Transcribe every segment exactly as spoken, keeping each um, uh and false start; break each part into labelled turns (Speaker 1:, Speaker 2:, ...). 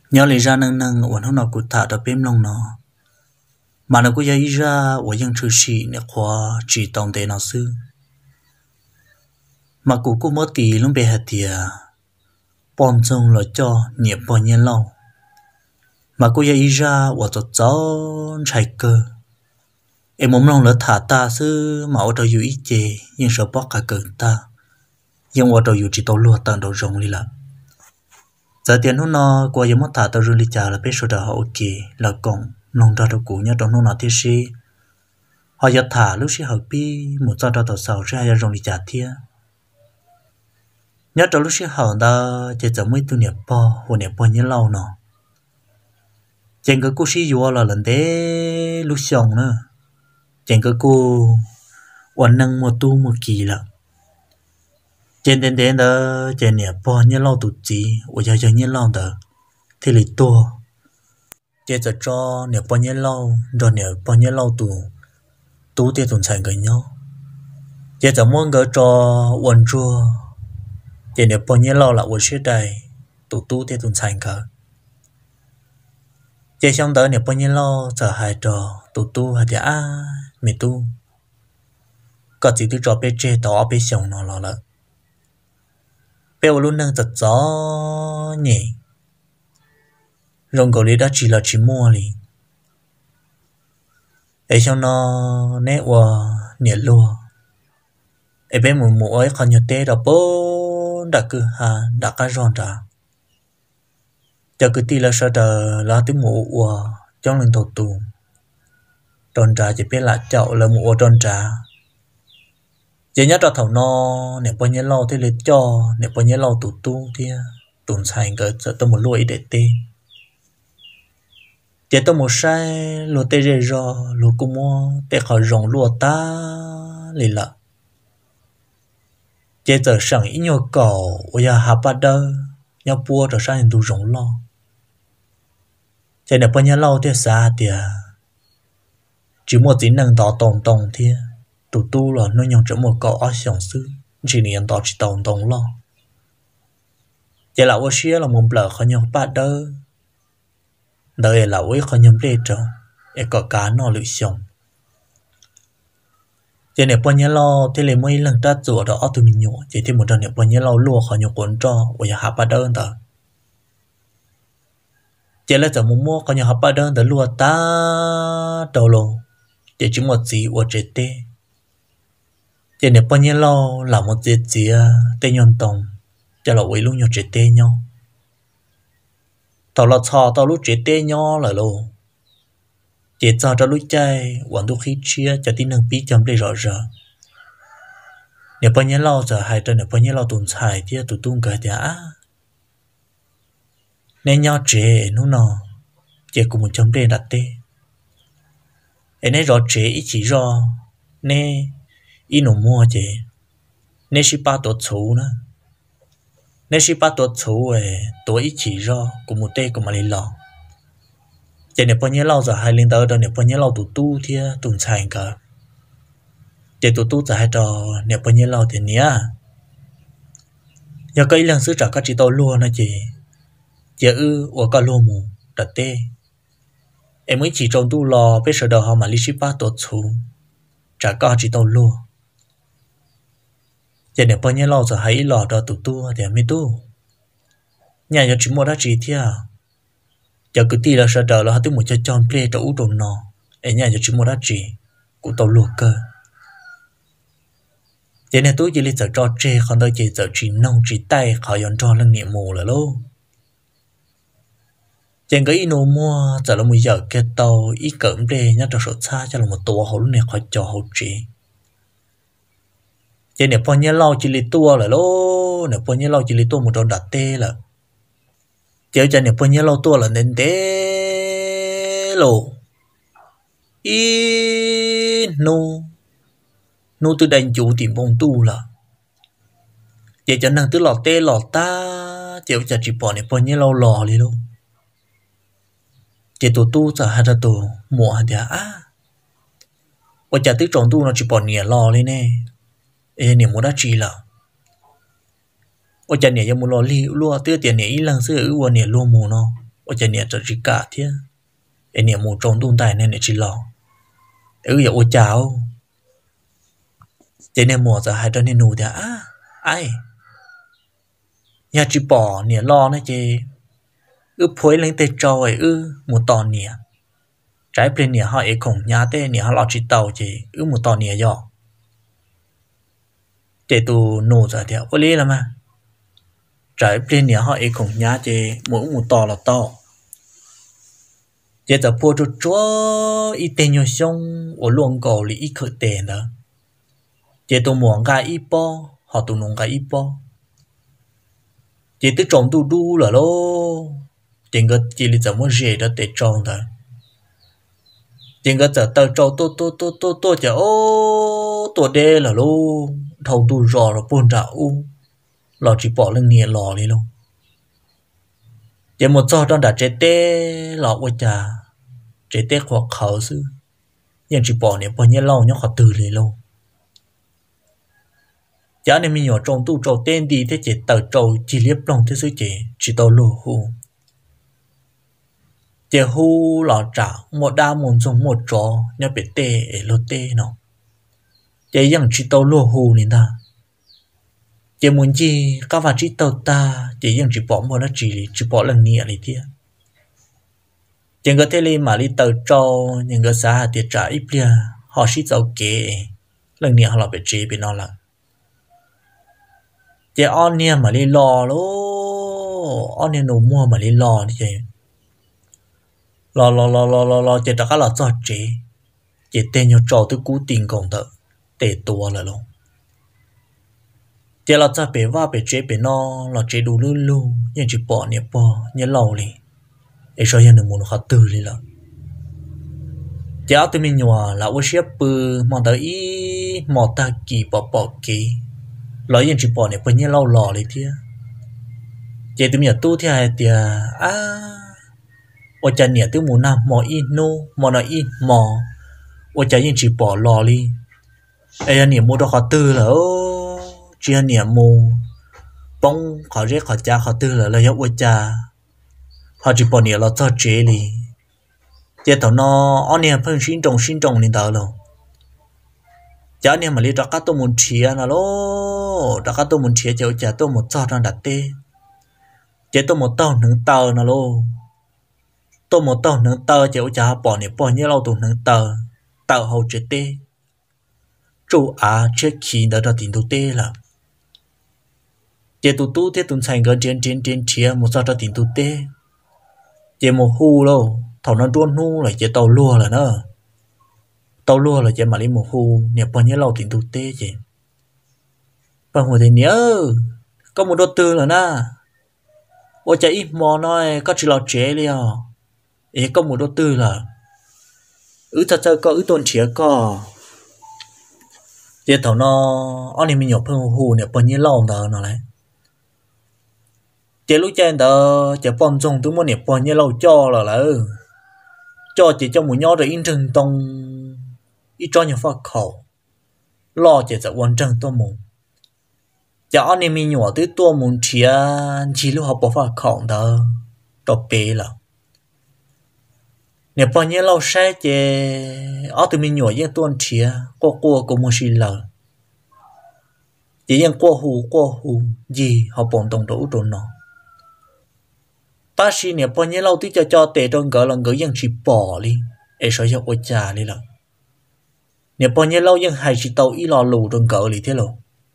Speaker 1: nhớ lấy ra nâng nâng ổn hôm nào cụ thả đập bếm lòng nó mà nó cũng dây ra ở dân trừ sĩ nè khoa chỉ tổng tế nó sư mà cụ cũng mất tí lúc bề hạt tìa bom xong là cho nhiệt bao nhiêu lâu mà cũng dây ra ở chỗ cháu chạy cơ em muốn lòng là thả ta sư mà ở đâuอยู่ít chê nhưng sợ bóc cả cơn ta nhưng ở đâuอยู่chỉ tàu lúa tận đầu rồng đi là giờ tiền hôm nọ qua giờ mất thả tàu rừng đi trả là biết số đó họ ok là còn nông ra đâu cũ nhá trong nông nào thế gì họ giờ thả lúc xí hợp bi một giờ đó tàu sầu ra giờ rồng đi trả thiê nhớ trong lúc xí họ đó chỉ giờ mấy tu niệm po hồ niệm po như lâu nọ trên cái cô xí vô là lần thế lúc xong nữa trên cái cô hoàn năng một tu một kỳ là trên đến đến đó trên niệm po như lâu tụt gì ở giờ giờ như lâu đó thì lịch tua chế giờ cho niệm bao nhiêu lâu rồi niệm bao nhiêu lâu tụ tụ tiền tồn sản với nhau chế giờ muốn gỡ cho quần chua chế niệm bao nhiêu lâu là quần xếp đầy tụ tụ tiền tồn sản cả chế xong tới niệm bao nhiêu lâu giờ hai trò tụ tụ hay là à mẹ tu có chỉ từ trò bé chế tỏ bé xong nó là là bé luôn đang giật gió nhỉ rong cầu đã chỉ là chỉ mua li, ấy xong nó nét qua nhiệt lúa, ấy bên mùa mùa ấy còn nhiều tết đó bố đã cứ hà đã cá ròn ra, giờ cứ ti là sao đờ là tiếng mùa qua trong lần đầu tù, ròn ra chỉ biết là chậu là mùa ròn ra, chỉ nhớ ra thầu nó nè bao nhiêu lâu thì lấy cho nè bao nhiêu lâu tụ tu thì tụm xài cái sợ tôi một lúa để tê chỉ tôi một sai lúa tê rơi rồi lúa cũng mua tê khỏi rồng lúa ta lì lợ chỉ giờ sẵn ít nhiều cầu ở nhà hấp bắt đầu nhau bua rồi sang đủ rồng lo chỉ là bao nhiêu lâu thì xa thì chỉ một tí năng đó tổng tổng thì tụ tu là nó nhung trở một cầu ở sòng sư chỉ niệm đó chỉ tổng tổng lo chỉ là ở xưa là một bờ khỏi nhau bắt đầu đời là với con nhom lê trâu, em có cá nó lụi xong. Chỉ nếu bao nhiêu lo thì lấy mấy lần ta rửa đó ở tụi mình nhổ, chỉ thêm một lần nếu bao nhiêu lo lúa khỏi nhổ cuốn cho, ở nhà hấp ba đơn đó. Chỉ là giờ mua mua khỏi nhà hấp ba đơn đó lúa ta đầu lô, chỉ chỉ một gì ở trên tê. Chỉ nếu bao nhiêu lo là một gì gì tê nhon tông, chỉ là với luôn nhổ trên tê nhau. Tao là thọ tao lúc chế tê nhỏ là lô chế cho cho lúc chơi quản đôi khi chia cho tin năng bí chấm để rõ ràng nếu bao nhiêu lâu giờ hai tuần nếu bao nhiêu lâu tuần xài thì tụi tung cái thì á nên nhau chế nó nọ chế cùng một chấm để đặt tê em nên rõ chế ít chỉ rõ nên ít nổ mua chế nên chỉ ba tổ số nữa nếu chỉ bắt tôi chú ấy tôi ít chỉ rõ cùng một tê cùng mà lên lò chỉ nếu bao nhiêu lâu rồi hai linh tới đó nếu bao nhiêu lâu tụt tu thì tụt xài cả chỉ tụt tu giải trò nếu bao nhiêu lâu thì nhá giờ cái lần xứ trả các chị tôi luôn nó chỉ chỉ ư ở cả lô mù đặt tê em mới chỉ trong tu lò biết sợ đầu họ mà lý chỉ bắt tôi chú trả các chị tôi luôn giờ nếu bao nhiêu lâu rồi hãy lò đó tụ tu thì mới tu nhà giờ chỉ mua đã chỉ thia giờ cứ ti là sợ đời là họ tiếng một cho tròn plei cho út đồ nọ ở nhà giờ chỉ mua đã chỉ cũng tàu luộc cơ giờ này tôi chỉ lấy giờ cho tre còn tôi chỉ giờ chỉ nông chỉ tay khỏi dọn cho lần niệm mù là luôn giờ cái ino mua giờ là một giờ cái tàu ít cỡm plei nhá cho sốt xa cho là một tổ hậu này khỏi cho hậu chỉ chỉ nếu bao nhiêu lâu chỉ lấy tua là lô nếu bao nhiêu lâu chỉ lấy tua một tròn đặt tê là chỉ cho nếu bao nhiêu lâu tua là nên tê lô ít nu nu từ đánh chủ tìm bông tu là chỉ cho năng từ lọt tê lọt ta chỉ cho chỉ bỏ nếu bao nhiêu lâu lò đi luôn chỉ tu tu giờ hai ta tu mùa thì à ở chả tới tròn tu nó chỉ bỏ nhẹ lò đi nè ê niệm mua đã chi là ôi cha niệm mua lo li lúa tiêu tiền niệm ít lần xưa ư niệm lúa mù nó 我这年这只假天，一年木种东带那你只老，ừ giờ我chào，这年木在还在那努的啊，哎，nhà chỉ bỏ nè lo nó chứ, ừ phối lên tê trâu ấy ừ một tò nè, trái bên nè họ ấy cùng nhà tê nè họ lo chỉ tàu chứ, ừ một tò nè giò, để tu nô ra theo, có lý là mà, trái bên nè họ ấy cùng nhà chứ, mỗi một tò là to. Giờ tập po cho chúa ít tiền nhiều xong ở luôn cầu lý ít khởi tiền đó. Giờ tôi muốn cái ít po, họ tôi muốn cái ít po. Giờ tôi trồng tôi đu là lô. Tiền cái chỉ là怎么 rẻ đó để trồng thôi. Tiền cái giờ tao trồng tôi tôi tôi tôi tôi chờ ô tôi đê là lô. Thầu tôi rò rồi buồn trả u. Lò chỉ bỏ lên nghề lò đi luôn. Giờ một giờ đang đã chết tê lọ qua trà chết tê hoặc khẩu sư nhưng chỉ bỏ niệm bao nhiêu lâu nhóc họ từ liền luôn giá này mình nhỏ trong tu trâu tên đi thế chỉ tờ trâu chỉ liếp lòng thế sư chỉ chỉ tàu lù hù chỉ hù lọ trả một đa muốn dùng một trò nhóc bị tê ở lô tê nó chỉยังchỉ tàu lù hù nên ta chỉ muốn gì các bạn chỉ tàu ta chỉยังchỉ bỏ một nó chỉ chỉ bỏ lần nhẹ này thế chẳng có thể li mà li tàu trâu những cái xã thì trả ít bia họ chỉ giàu kế lần nhẹ họ là bị chế bị nó là chỉ on nhẹ mà li lò lố on nhẹ nấu mua mà li lò như vậy lò lò lò lò lò lò chỉ tất cả là do chế chỉ tên nhau trâu tới cú tiền còn thợ để tua là luôn chỉ là cho bé va bé chế bé nó là chế đủ luôn luôn nhưng chỉ bỏ nhẹ bỏ nhẹ lâu đi để cho nhân muốn họ từ đi là chỉ áo tụi mình nhỏ là ô xếp bự mòn tới ý mò ta kỳ bỏ bỏ kỳ nói nhưng chỉ bỏ nhẹ bỏ nhẹ lâu lò đi thia chỉ tụi mình tu thì hay tiệt à ô cha nhẹ tụi muốn làm mò in nô mò nói in mò ô cha nhưng chỉ bỏ lò đi ai anh nhẹ mua đó họ từ là ô chỉ anh nhẹ mua bông họ rét họ cha họ từ là là giống ô cha họ chỉ bỏ nhẹ là cho chế đi giờ tao nó anh em phân sinh trồng sinh trồng lên tao rồi chả anh em mà lấy đặt các tôi muốn chia nào lô đặt các tôi muốn chia cho chả tôi một cho đang đặt tê chả tôi một tàu nướng tàu nào lô tôi một tàu nướng tàu chả chả bỏ nhẹ bỏ nhẹ lâu tôi nướng tàu tàu hậu chế tê chủ á chế khí đã đặt tiền tôi tê là chả tôi tu thế tôi thành cái trên trên trên chia một cho tiền tôi tê chỉ một hu lô thầu nó đuôn hu là chỉ tàu lúa là nó tàu lúa là chỉ mà lấy một hu nè bao nhiêu lâu tiền tu tê chứ và hồi thì nhớ có một đầu tư là na ôi chạy ít mò nói có chỉ là chế liền ấy có một đầu tư là ứ thật sự có ứ tôn chế có chỉ thầu nó anh em mình nhổ phân hu nè bao nhiêu lâu đó nó lại chỉ lúc trên đó chỉ bón trồng tôi muốn nhập bao nhiêu lâu cho là là cho chỉ cho một nhau rồi in trừng tông ít cho nhiều phát khẩu lo chỉ sẽ quan trọng tôi muốn cho anh em mình nhỏ tới tôi muốn chia chỉ lúc học bỏ phát khẩu đó đó bể là nhập bao nhiêu lâu sai chỉ ở tụi mình nhỏ những tuần chia qua qua cũng một xí lờ chỉ những qua hù qua hù gì họ bón tổng đủ rồi nó bác sĩ nè bao nhiêu lâu tí cho cho tệ trong gỡ là gỡ dân chỉ bỏ đi để sợ cho ôi cha đi là nè bao nhiêu lâu dân hay chỉ tàu ý lò lù trong gỡ đi thế lộ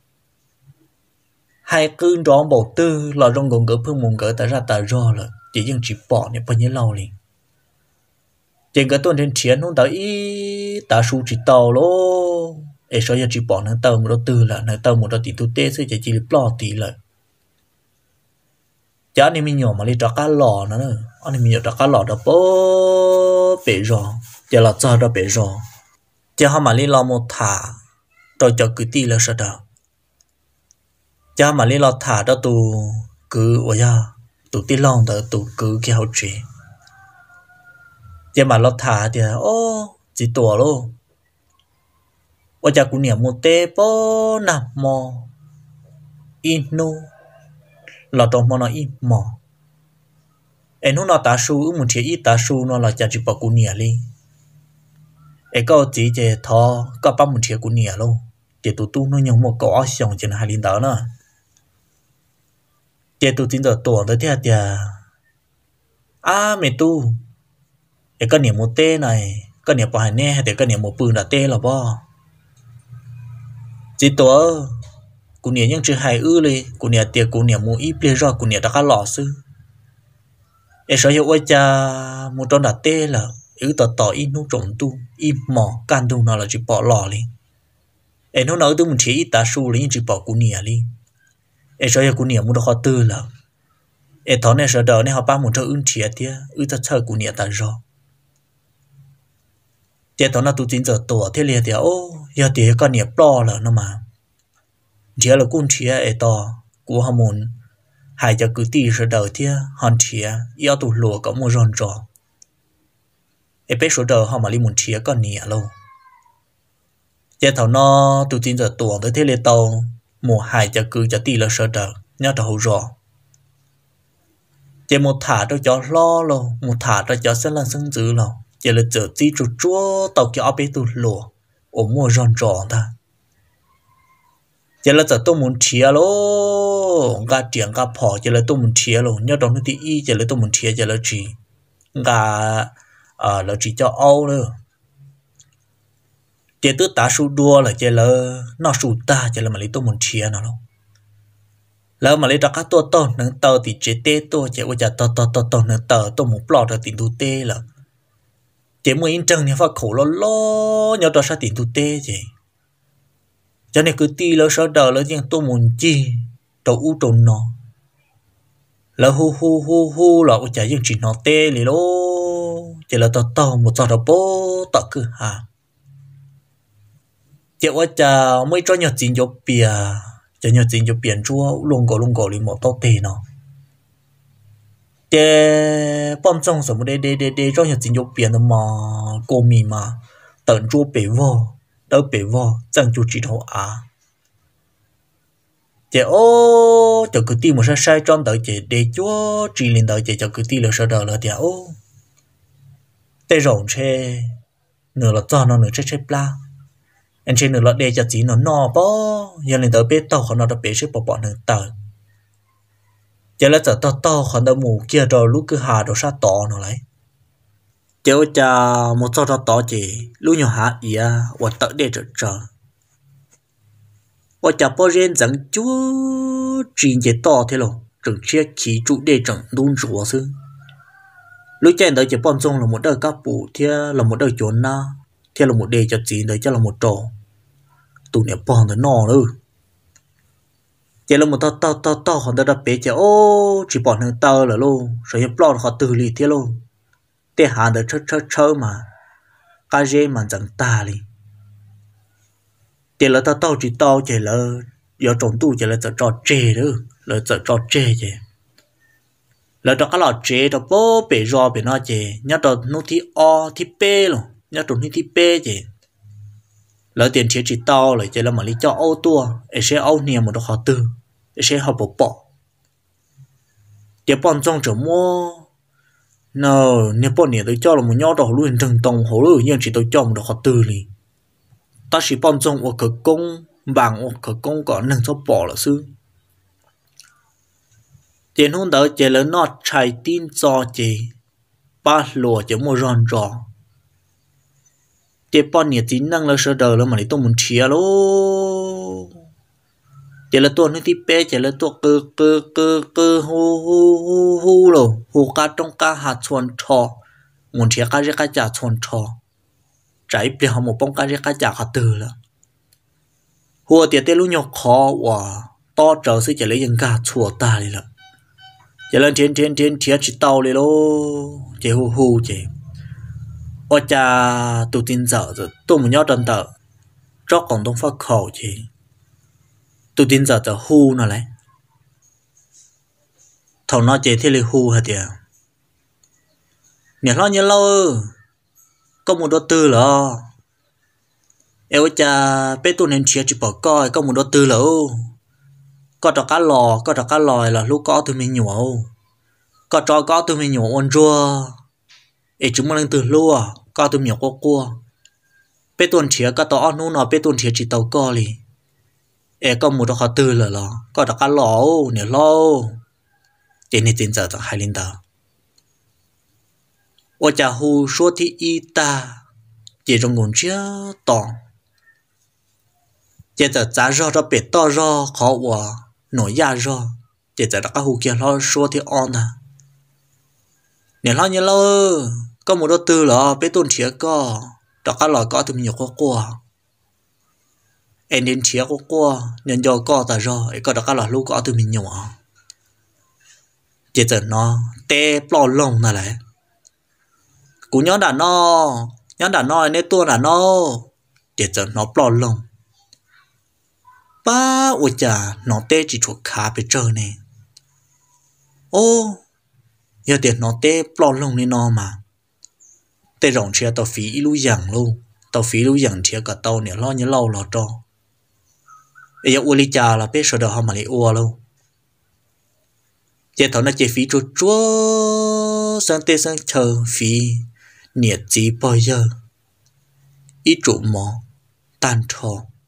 Speaker 1: hai cơn đó bầu tư là trong gồm gỡ phương mùng gỡ ta ra ta ro là chỉ dân chỉ bỏ nè bao nhiêu lâu đi trên cái tuần trên chiến không tới ý ta su chỉ tàu lô để sợ cho chỉ bỏ năng tàu một đầu tư là năng tàu một đầu tỷ tu tê sẽ chỉ chỉ lo tỷ lợi chả nên mình nhỏ mà đi trắc cá lò nữa, anh mình nhỏ trắc cá lò đó bố bể rò, chả là cho đó bể rò, chả họ mà đi lò một thả, rồi cho cứ ti là sao đó, chả mà đi lò thả đó tụ cứ ôi ya, tụ ti lon đó tụ cứ cái hậu chế, chả mà lò thả thì ô chỉ tổ luôn, ôi chả cũng niệm một tê bố nằm mò, inu lọ trong mò nó im mò em nó ta su một chiếc ít ta su nó là chả chỉ bảo cú nhẹ đi em có chỉ chế thọ có bao một chiếc cú nhẹ luôn chế tụ tu nó nhung một cỏ áo xong trên hai linh đó nữa chế tụ tin giờ tuổi tới thế à à mẹ tu em có niệm một tê này có niệm bảo hành nè hay có niệm một bự là tê là bo chỉ tuổi cú nhẹ nhưng chưa hai ưเลยcú nhẹ tiệt cú nhẹ một ít bia rồi cú nhẹ đã cá lọ sư em sợ hiệu cha một trong đặt tê là ư tỏ tỏ ít nút trộn tu ít mỏ can tu nó là chỉ bỏ lọ đi em nó nói tôi muốn chỉ ít ta su lấy chỉ bỏ cú nhẹ đi em sợ hiệu cú nhẹ một đó khó tư là em thọ này sợ đỡ này họ ba một cho ứng chia tia ư ta chơi cú nhẹ ta rồi thế thọ nó tu chính giờ tổ thế liền thì ô giờ thì con nhẹ bỏ là nó mà chỉ là cún chia em to cú họ muốn hai giờ cứ tì sợ đỡ tia hòn chia yêu tụ lúa có một ròn rò em biết số đỡ họ mà đi muốn chia con nhẹ luôn thế thọ nó tu chính giờ tổ tới thế liền tàu một hai giờ cứ cho tì là sợ đỡ nhớ đầu rò chỉ một thả cho cho lo luôn một thả cho cho sẽ là sưng dữ luôn chỉ là chờ tí chuột chúa tàu kia ở bên tụ lúa ở mua ròn rò ta chỉ là giờ tôi muốn chia luôn gà tiền gà phò chỉ là tôi muốn chia luôn nhớ trong cái ý chỉ là tôi muốn chia chỉ là chỉ gà à là chỉ cho âu nữa chỉ tứ ta su đua là chỉ là nó su ta chỉ là mà lấy tôi muốn chia nó luônแล้วมาเลยตะกัตัวต้นนึงเตอติเจเตตัวเจ้าจะตอตอตอตอนึงเตอตัวหมูปลอดติดตูเต้ละเจ้ามืออินจังเนี่ยฟ้าขล้อล้อยอดตัวชาติดตูเต้เจ้cho nên cứ ti lỡ sợ đỡ lỡ nhưng tôi muốn chi đầu u trồn nó lỡ hu hu hu hu lỡ chả nhưng chỉ nó tê lì lô chỉ là tao tao một giọt đầu bố tao cứ hà chỉว่าจะไม่cho nhật chính cho bìa cho nhật chính cho biển chúa luôn cổ luôn cổ lì một tao tê nó để bom trong什么để để để để cho nhật chính cho biển mà cô mì mà tận chúa bể vô đâu bị vô chẳng chú chỉ thấu à chị ô cho cứ tìm một sai sai trong đợi chị để chúa chỉ liền đợi chị cho cứ tìm được sao đợi là thì ô tê rộng xe nửa là cho nó nửa chết chết la anh trên nửa là để cho chị nó no bó giờ liền đợi biết tao họ nó đã biết sẽ bỏ bỏ nửa tờ chị là giờ tao tao họ đã mù kia rồi lúc cứ hà đồ sát tỏ nó lấy cháu cha một số đó tỏ chị lúc nhỏ hạ ý à và tự để trở trở và cha bao giờ rằng chúa chuyện gì to thế rồi chẳng chia khí trụ để chẳng đun rùa sư lúc chạy tới chỉ bọn trong là một đời các phụ thế là một đời chốn na thế là một đề cho chị đấy cho là một trò tụi này bọn nó nọ nữa chỉ là một tao tao tao tao họ đã đập bể chứ ô chỉ bọn thằng tao là luôn rồi nhập lọt họ từ lì thế luôn để hà được chớ chớ chớ mà cái gì mà chẳng ta đi chỉ là tao tao chỉ tao chỉ là giờ trồng tu chỉ là giờ trò chê đó là giờ trò chê chứ là cho cái lọ chê đó bố bể rò bể nó chê nhớ đó nó thi o thi p luôn nhớ trồng thi p chứ là tiền chế chỉ tao lại chỉ là mà lý cho ô tua để sẽ ô niềm một đó họ tư để sẽ họ bỏ bỏ để bọn trong chỗ mua nó nếu bọn này tôi cho là một nhau đó luôn từng tổng hồ luôn nhưng chỉ tôi cho một đó họ tư đi ta chỉ bọn trong ở cửa công bằng ở cửa công có năng cho bỏ là sư tiền hôm đó chỉ là nó chạy tin cho chị ba lùa chỉ một ròn rò chỉ bọn này tính năng là sơ đời là mà đi tôi muốn chia luôn chỉ là tôi nói tí bé chỉ là tôi cơ cơ cơ cơ hu hu hu hu rồi hu cá trong cá hạt chuồn trò muốn chia cá riết cá chả chuồn trò trái bìa họ một bông cá riết cá chả hạt từ là hu tiệt tê lu nhọc khó và to trở sẽ chỉ lấy những cá chua ta đi là chỉ là thiên thiên thiên thiên chỉ tàu đi lô chỉ hu hu chỉ ôi cha tôi tin giờ rồi tôi muốn nhớ trần tờ cho còn đông phát khẩu chỉ tôi tin giờ giờ hu nó lấy thầu nó chỉ thế là hu hả tiệt nhớ lo nhớ lâu có một đôi tư là eo cha bé tôi nên chia chỉ bỏ coi có một đôi tư là có trò cá lò có trò cá lòi là lúc có tôi mình nhổ có cho có tụi mình nhổ ôn chua ấy chúng mình từ lúa có tụi mình có cua bé tuần chia có tao nô nó bé tuần chia chỉ tàu co li ấy có một họ từ là lo có đặc cá lỗ nè lâu chỉ nên tin giờ tao hai linh tờ我家户说的一大这种工具当接着咱绕着别道绕好我挪亚绕接着那个户见老说的安呢你老你老có một đôi từ là bé tôn thiệt có đó cái là có tụi mình có qua em đến thiệt có qua nhân do có tại rồi có đó cái là lúc có tụi mình nhỏ chỉ giờ nó tê plo lông này lại cú nhớ đã nó nhớ đã nó nên tua đã nó chỉ giờ nó plo lông ba ôi chà nó tê chỉ chuột khá bị trơ này ô giờ tiền nó tê plo lông nên nó mà tê rộng chia tao phí lưu dặn luôn tao phí lưu dặn chia cả tao nè lo như lâu lo cho bây giờ u li cha là biết số đầu họ mà lấy u luôn chỉ thằng nó chỉ phí chút chúa sang tê sang chờ phí nhiệt gì bao giờ ít trụ mỏ tan thọ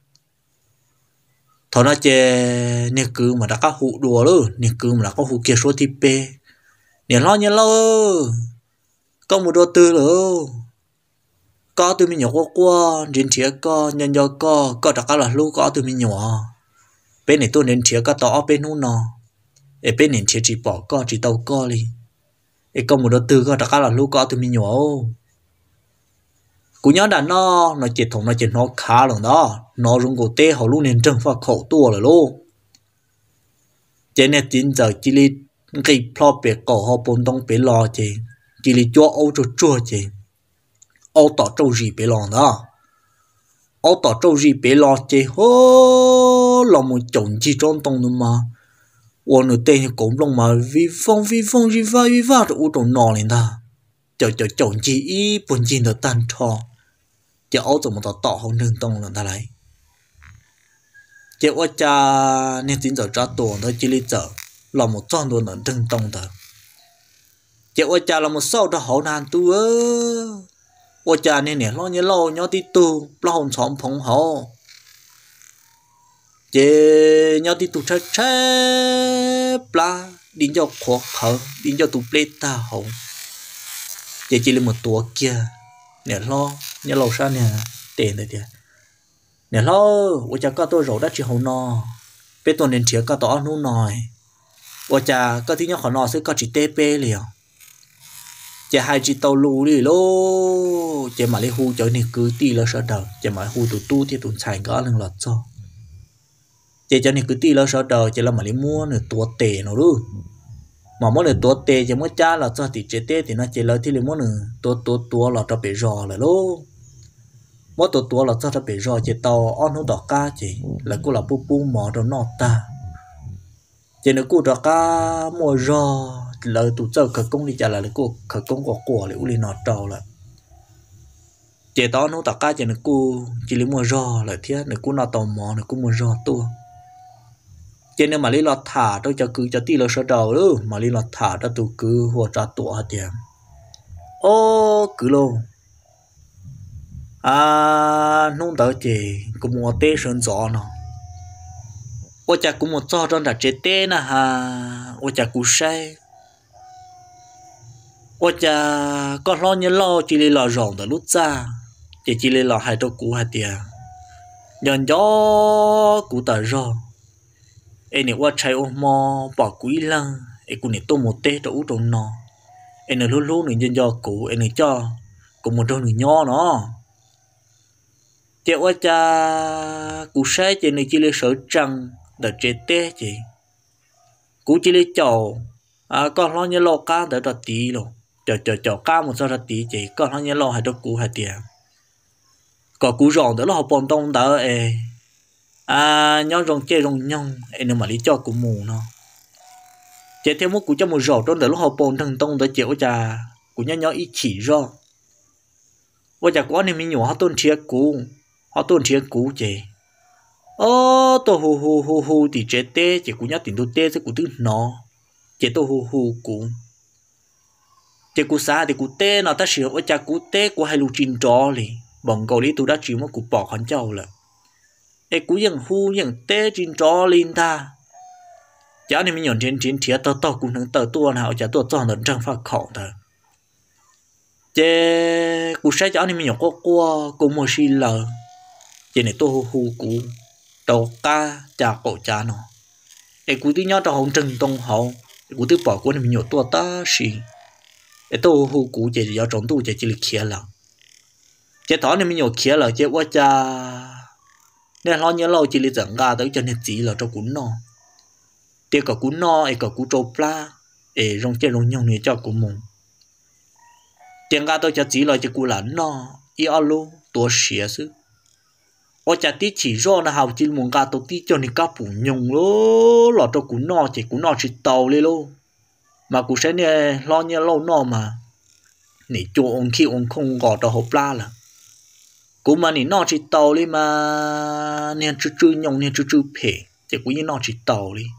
Speaker 1: thằng nó chỉ nè cứ mà đã có hụ đùa luôn nè cứ mà đã có hụ kia số thì pe nè lo như lâu có một đôi tư nữa có tụi mình nhỏ qua qua đến thiệt có nhân do có có đặc là lúc có tụi mình nhỏ bên này tôi đến thiệt có tỏ bênนู้นnọ ở bên này thiệt chỉ bỏ có chỉ tàu có đi ở có một đôi tư có đặc là lúc có tụi mình nhỏ cú nhớ đàn nó nó chỉ thùng nó chỉ nó khá rồi đó nó dùng cổ tê họ luôn nên trừng phạt khẩu tua rồi luôn trên này chín giờ chỉ đi cái plot biệt cổ họ bốn đông biệt lo chứ chỉ là cho ô cho chua chứ ô tỏ trâu gì bé lòng đó ô tỏ trâu gì bé lo chứ hô lòng một chồng chi trốn tông nữa mà ô nửa tên cũng lòng mà vi phong vi phong vi va vi va rồi ô trồng nọ lên ta chờ chờ chồng chi ý buồn chi được tan thọ chờ ô tỏ một tỏ tỏ không nương tông lần ta lấy chờ ô cha nên tính giờ ra tuồng thôi chỉ lý giờ lòng một tròn đồ nương nương tông ta chị ôi cha là một sau đó hậu nan tu ơ ôi cha nên nè lo nhớ lâu nhớ tí tu lo hồn xóm phong hậu chị nhớ tí tu chết chết la đi cho khó khở đi cho tu pleta hậu chị chỉ là một tua kia nè lo nhớ lâu sao nè tiền đấy kìa nè lo ôi cha có tôi rồi đã chỉ hậu no biết tôi nên chia có tỏ nụ nòi ôi cha có tí nhớ khó no sẽ có chỉ tê pê liền chị hai chị tàu lù đi lô chị mà lấy hu cho nên cứ ti là sợ đầu chị mà hu tụ tu thì tụ xài có lần lọt cho chị cho nên cứ ti là sợ đầu chị là mà lấy mua nửa tua tệ nó luôn mà mua nửa tua tệ chị mới trả là cho thì chị tệ thì nó chị lấy thì lấy mua nửa tua tua tua là cho bị rò là lô mua tua tua là cho cho bị rò chị tàu on hút đỏ cá chị là cô là pu pu mỏ rồi nọ ta chị nữa cô đỏ cá mua rò lời tụ chơi khởi công đi trả lại cô khởi công của của lại uli nọ trâu lại chỉ đó nó tất cả chỉ là cô chỉ lấy mua rò lại thế này cô nó tò mò này cô mua rò tua chỉ nên mà lấy lọt thả tôi cho cứ cho tí là sơ đầu đó mà lấy lọt thả ra tụ cứ hồ trả tụ hạt tiền ô cứ luôn à nông tới chỉ cũng mua tê sơn gió nó ô chả cũng một gió trong đặt chế tê nè ha ô chả cũng say ôi cha con lo nhớ lo chỉ lấy lò rồng từ lúc ra chỉ chỉ lấy lò hai trâu cũ hai tiền nhon gió cũ tờ rò em này qua chạy ôm mò bỏ quý lăng em cũng này tô một tê cho út trong nò em này lúc lúc này nhân do cũ em này cho cũng một trâu này nho nó chị ôi cha cũ sai chị này chỉ lấy sở trăng để chế tê chị cũ chỉ lấy chầu à con lo nhớ lo cá để đặt tí rồi chờ chờ chờ cá một sao đặt tí chỉ con lo nhớ lo hay đâu cũ hay tiền còn cũ rồng để lo học bồn tông đỡ ê à nhon rồng chơi rồng nhông ê nếu mà lý cho cũ mù nó chỉ theo một cũ cho một rổ trong để lo học bồn thằng tông để chịu trà cũ nhon nhon ít chỉ ro ôi chả có nên mình nhỏ họ tôn chia cũ họ tôn chia cũ chỉ ô tô hù hù hù hù thì chế tê chỉ cũ nhon tiền tu tê sẽ cũ thứ nó chế tô hù hù cũ chỉ cú xa thì cú tê nó ta sửa ở cha cú tê của hai lũ chín trò li bọn cầu lý tụ đã chịu một cú bỏ con châu là ê cúยังhuยังtê chín trò linh ta cháu này mình nhổn trên trên thiệt tao tao cũng能tao tua nào chả tua chọn được trang phát khẩu thôi chế cú sai cháu này mình nhổn qua qua cũng một xí lờ chế này tôi hu hu cú đầu ca chả cổ chả nó ê cú thứ nhớ cho hồng trần tông hậu cú thứ bỏ cú này mình nhổn tua ta xí ê tôi hu hu cú chế giờ trồng tu chế chỉ là kia là chế thỏ này mình nhổn kia là chế quá cha nên lo nhớ lâu chỉ là dẫn ra tới cho nên chỉ là cho cú nó tiếc cả cú no ấy cả cú trâu pla ấy rong chơi rong nhông này cho cú mông tiếng ga tôi cho chỉ là cho cú là no y alo tua xía chứ ở chả tí chỉ do là hào chỉ muốn ga tôi tí cho nên cá bù nhông lố lọt cho cú no chỉ cú no chỉ tàu lên lô mà cú sẽ nè lo nhớ lâu no mà nè cho ông khi ông không gọt cho hộp pla là cú mà nè no chỉ tàu lên mà nè chú chú nhông nè chú chú phê chỉ cú như no chỉ tàu đi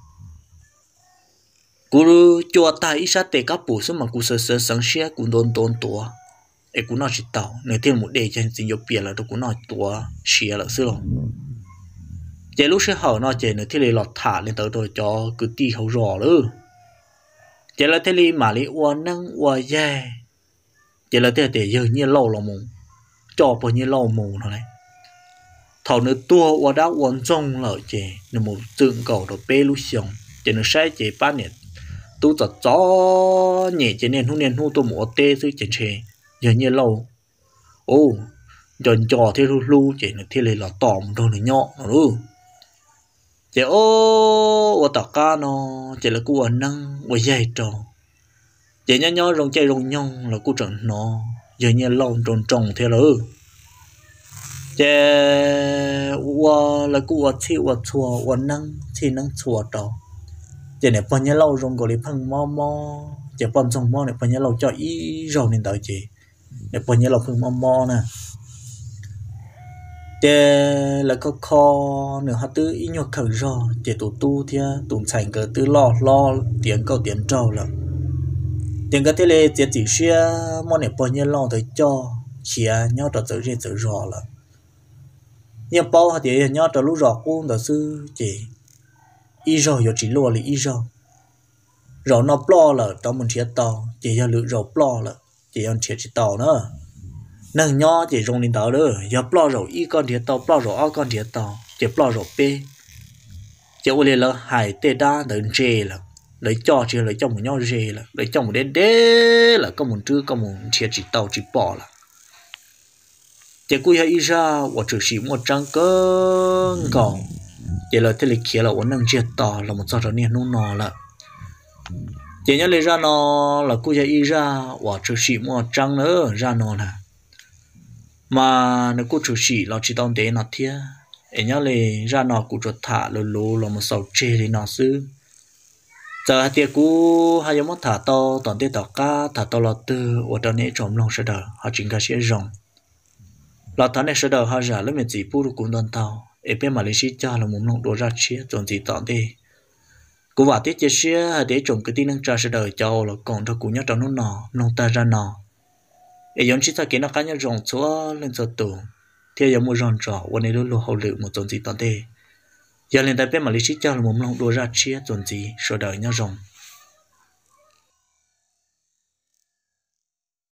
Speaker 1: cú cho ta ít sát tệ các bổ sung mà cú sơ sơ sáng xe cú đôn đôn tua, ấy cú nói chỉ tàu, nếu thêm một đề cho nên nhiều biển là tôi cú nói tua xe là xưa rồi, giờ lúc sẽ hỏi nó giờ nếu thế này lọt thả lên tới rồi cho cứ ti hậu rõ nữa, giờ là thế này mà lấy uốn năng uốn dè, giờ là thế để giờ như lâu là mù, cho bao nhiêu lâu mù thôi, thầu nữa tua uốn đã uốn trông lợi chè, nếu một tượng cầu đồ bê lúc xong, giờ nó sai chè ba nhiệt tôi chặt chó nhẹ chỉ nên hú nên hú tôi mua tê dưới trên xe giờ như lâu ô giờ trò thế lu lu chỉ là thế này là tỏm thôi là nhọ rồi chỉ ô ô tao cá nó chỉ là cú ăn năng với dây trò chỉ nhớ nhớ rong chơi rong nhông là cú trận nó giờ như lâu tròn trồng thế rồi chỉ ô là cú ăn chịu ăn chua ăn năng thì năng chua trò giờ này bao nhiêu lâu rồi gọi là phăng mò mò giờ bao nhiêu mò này bao nhiêu lâu cho ý rồi nên đợi chị để bao nhiêu lâu phăng mò mò nè giờ là có kho nữa họ tư ý nhóc khởi rồi giờ tụ tu thì tụ thành cái tư lo lo tiền câu tiền trâu là tiền cái thế này giờ chỉ xe mò này bao nhiêu lâu tới cho chia nhau trò tự nhiên tự rõ là nhưng bao họ thì nhau trò lúc rõ cũng là sư chị ý rồi giờ chỉ lo là ý rồi rồi nó plo là trong mình thiệt tàu chỉ giờ lựa rồi plo là chỉ ăn thiệt chỉ tàu nữa nâng nhỏ chỉ dùng đến tàu nữa giờ plo rồi ý con thiệt tàu plo rồi ao con thiệt tàu chỉ plo rồi pe chỉ ô là hải tê đa đến dê là lấy cho chỉ lấy cho một nhau dê là lấy cho một đế đế là có một trưa có một thiệt chỉ tàu chỉ bỏ là chỉ cúi hay ý ra và trừ sĩ một trang cơ còn chỉ là thế lịch kia là uốn nâng chia tỏ là một sao trở nên nung nọ là chỉ nhớ lấy ra nó là cô dạy ra và trừ sĩ một trăng nữa ra nó nè mà nếu cô trừ sĩ là chỉ tao để nó thiệt em nhớ lấy ra nó cô trượt thả lù lù là một sao chê thì nó xứ giờ thì cô hay muốn thả to toàn tê tao cá thả to là từ ở trong này trộm lòng sẽ đỡ họ chính cả sẽ rồng là thằng này sẽ đỡ họ giả lấy mình chỉ phụ cũng đơn tao ở bên Malaysia cho là muốn nông đồ ra chia trồng gì tọn đi, cú vào tiết chia chia để trồng cái tin năng tra sẽ đời cho là còn cho cú nhớ trong nó nọ nông ta ra nọ, ở giống chỉ ta kiến nó cá nhân rồng chúa lên giờ tù, theo giống một ròn trọ,วันนี้รู้รู้hậu lự một trồng gì tọn đi, giờ lên tại bên Malaysia cho là muốn nông đồ ra chia trồng gì sẽ đời nhớ rồng.